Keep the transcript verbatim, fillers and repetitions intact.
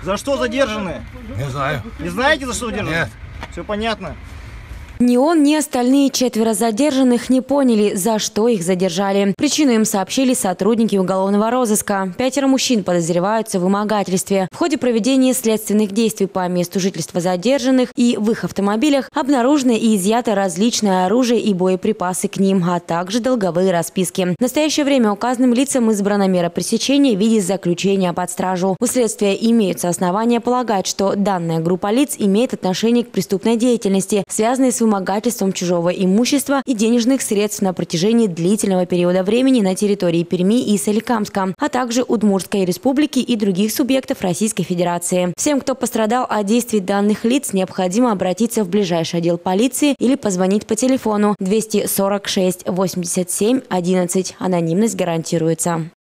За что задержаны? Не знаю. Не знаете, за что задержаны? Нет. Все понятно. Ни он, ни остальные четверо задержанных не поняли, за что их задержали. Причину им сообщили сотрудники уголовного розыска. Пятеро мужчин подозреваются в вымогательстве. В ходе проведения следственных действий по месту жительства задержанных и в их автомобилях обнаружено и изъято различное оружие и боеприпасы к ним, а также долговые расписки. В настоящее время указанным лицам избрана мера пресечения в виде заключения под стражу. У следствия имеются основания полагать, что данная группа лиц имеет отношение к преступной деятельности, связанной с вымогательством чужого имущества и денежных средств на протяжении длительного периода времени на территории Перми и Соликамска, а также Удмуртской республики и других субъектов Российской Федерации. Всем, кто пострадал от действий данных лиц, необходимо обратиться в ближайший отдел полиции или позвонить по телефону двести сорок шесть восемьдесят семь одиннадцать. Анонимность гарантируется.